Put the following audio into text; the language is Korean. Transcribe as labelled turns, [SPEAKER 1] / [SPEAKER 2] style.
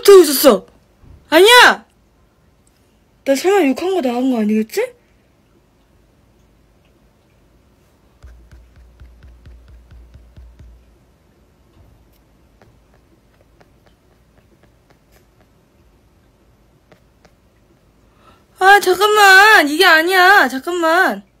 [SPEAKER 1] 붙어 있었어. 아니야! 나 설마 욕한 거 나온 거 아니겠지? 아, 잠깐만. 이게 아니야. 잠깐만.